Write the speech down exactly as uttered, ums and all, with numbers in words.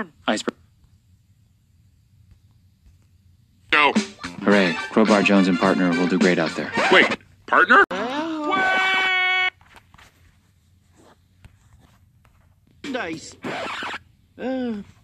on. Iceberg. No. Hooray. Crowbar Jones and partner will do great out there. Wait, partner? Nice. Uh,